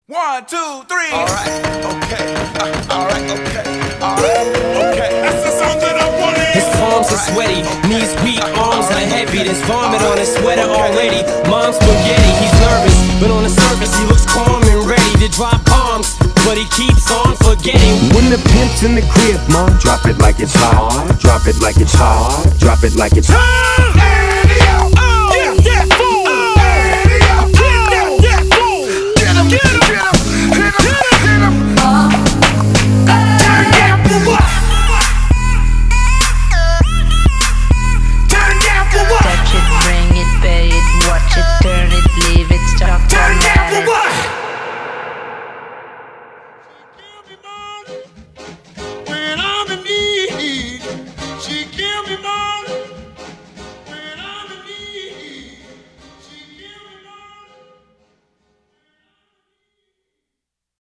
1, 2, 3. Alright, okay. Alright, okay. Alright, okay. That's the song that I wanted. His palms are sweaty, knees weak, arms are heavy. There's vomit on his sweater already. Mom's spaghetti, he's nervous, but on the surface he looks calm and ready to drop bombs. But he keeps on forgetting. When the pimp's in the crib, mom, drop it like it's hard. Drop it like it's hard. Drop it like it's hard. Get him, get him.